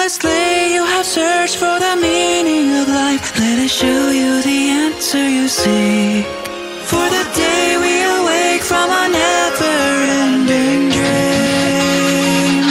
Endlessly you have searched for the meaning of life. Let us show you the answer you seek. For the day we awake from a never-ending dream.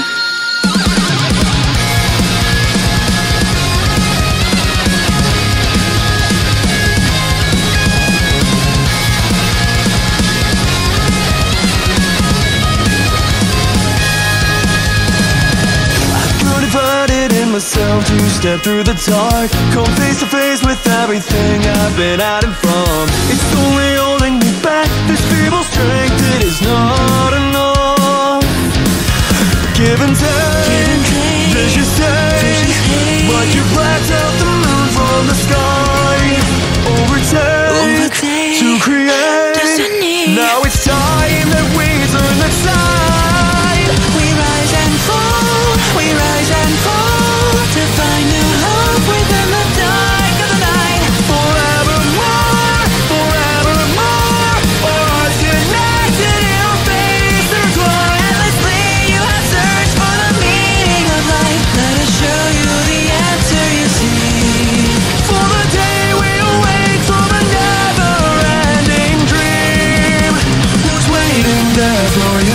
Confided in myself to step through the dark, come face to face with everything I've been hiding from. It's only holding me back, this feeble strength, it is not enough. Give and take, vicious take, but you blacked out the moon from the sky. Overtake to create destiny. Now it's time that we turn the tide. We rise and fall, we rise and fall, to find new hope within the dark of the night. Forevermore, forevermore, our hearts connected in a face intertwined. Endlessly you have searched for the meaning of life. Let us show you the answer you seek. For the day we awake from a never-ending dream. Who's waiting there for you?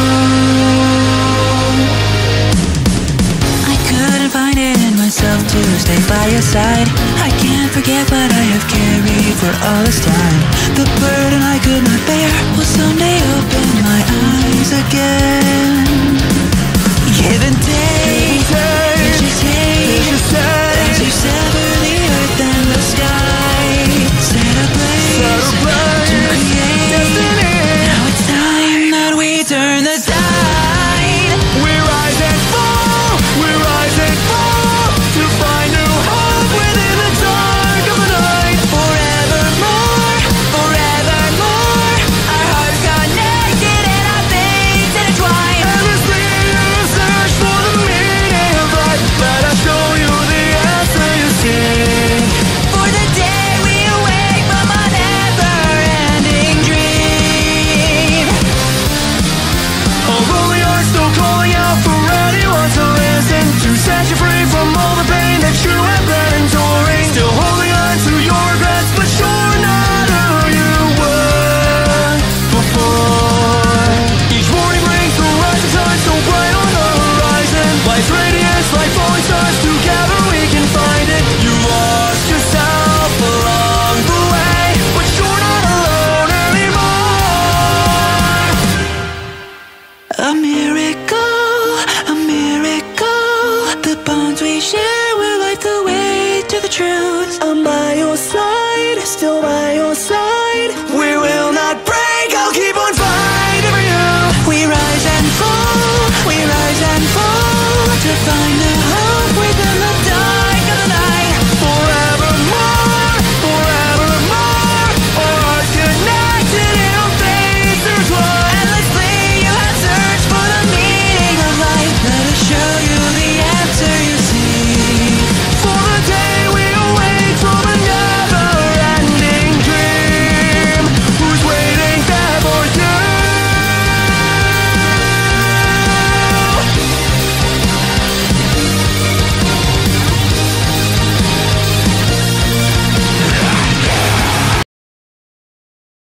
I couldn't find it in myself to stay by your side. I can't forget what I have carried for all this time. The burden I could not bear will someday open my eyes again. Give and take, vicious take, as you sever the earth and the sky. Set ablaze to create destiny. Now it's time that we turn the tide. We rise and fall, we rise and fall, to find new hope within the dark of the night. Forevermore, forevermore, our hearts connected and our fates intertwined. Endlessly you search for the meaning of life. Let us show you the answer you seek. For the day we awake from a never-ending dream. Although we are still calling out for anyone to listen, to set you free from all the pain that you have been enduring. Still holding on to your regrets, but you're not who you were before. Each morning brings the rising sun so bright on the horizon. Life's radiance like falling stars, together we can find it. You lost yourself along the way, but you're not alone anymore. A miracle, a miracle. The bonds we share will light the way to the truth. I'm by your side, still by